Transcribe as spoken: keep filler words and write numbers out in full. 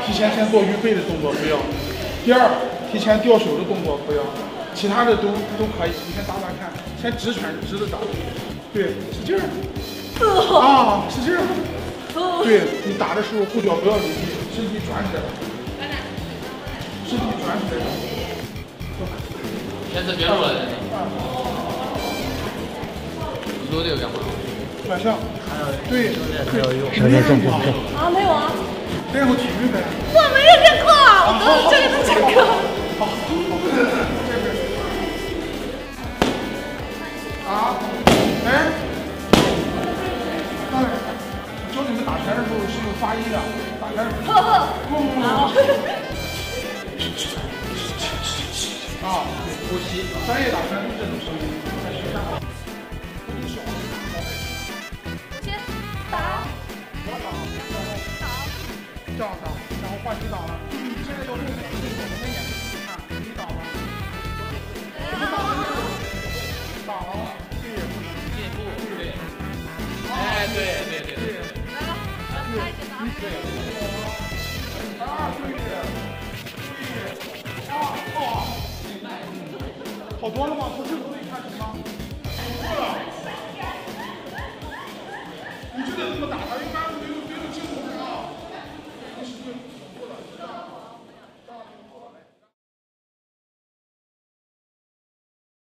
提前先做预备的动作不要。第二，提前掉手的动作不要，其他的都都可以。你先打打看，先直拳直的打，对，使劲儿。啊，使劲儿。对你打的时候后脚不要离地，身体转起来，身体转起来。 先是别录了。你说这个干嘛？ 转向。对对， 小点动作。 啊，没有啊。 练过体育呗。 我没有练过，我都这个都讲课。 好，好，这边。啊，哎，哎，教你们打拳的时候是用发音的，打拳的时候。呵呵。不不不。啊，对，呼吸。专业打拳都是这种声音，在学校。 先打。 这样打，然后换你打了。现在要用眼睛，我们的眼睛看，你打吗？打了，对， 进步，对。哎，对对对对。 来了，来一点对。啊，对对。啊哦。好多了吗？从这头你看什么？你就得这么打他。